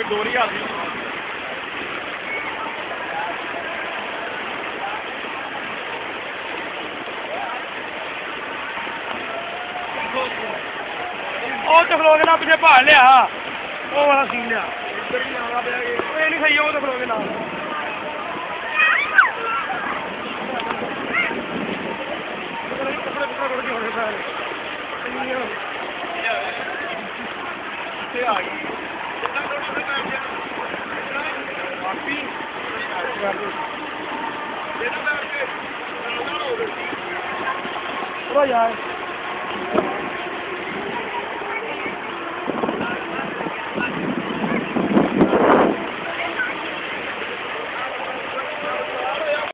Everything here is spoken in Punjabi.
2000 ਦੀ ਉਹ ਤੇ ਖਲੋ ਕੇ ਨਾ ਪਿੱਛੇ ਭਾਲ ਲਿਆ ਉਹ ਵਾਲਾ ਸੀਨ ਲਿਆ ਇੱਧਰ ਵੀ ਆਉਣਾ ਪਿਆ ਇਹ ਨਹੀਂ ਸਹੀ ਉਹ ਤੇ ਖਲੋ ਕੇ ਨਾਲ ਕੱਪੜੇ ਰੁੜ ਕੇ ਹੋਣੇ ਸਾਰੇ ਆ ਗਈ ਵਾਪੀ ਯਾਰ